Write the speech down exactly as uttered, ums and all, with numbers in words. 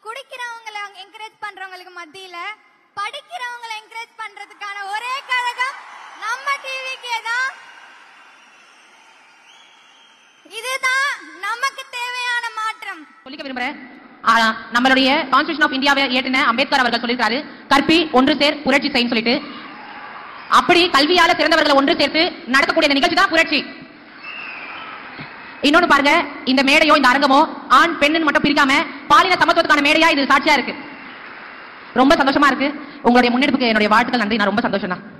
குடிக்கிறவங்களை encourage பண்றவங்களுக்கு மத்தியில படிக்கிறவங்களை encourage பண்றதுக்கான ஒரே கழகம் நம்ம டிவிக்கே தான். இதுதான் நமக்கு தேவையான மாற்றம். சொல்லிக்க விரும்புறேன், நம்மளுடைய கான்ஸ்டிடியூஷன் ஆஃப் இந்தியாவை இயற்றின அம்பேத்கர் அவர்கள் சொல்லியிருக்காரு, கற்பி ஒன்று சேர் புரட்சி செய்யும் சொல்லிட்டு. அப்படி கல்வியால சிறந்தவர்களை ஒன்று சேர்த்து நடக்கக்கூடிய நிகழ்ச்சி தான் புரட்சி. இன்னொன்னு பாருங்க, இந்த மேடையோ இந்த அரங்கமோ ஆண் பெண்ணு மட்டும் பிரிக்காம பாலின சமத்துவத்துக்கான மேடையா இது சாட்சியா இருக்கு. ரொம்ப சந்தோஷமா இருக்கு. உங்களுடைய முன்னெடுப்புக்கு என்னுடைய வாழ்த்துக்கள். நன்றி. நான் ரொம்ப சந்தோஷம் தான்.